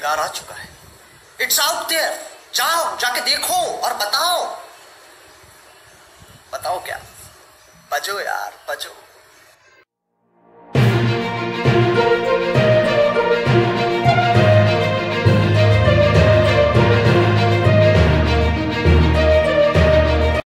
यालगार आ चुका है। It's out there, जाओ जाके देखो और बताओ। बताओ क्या? बजो यार बजो।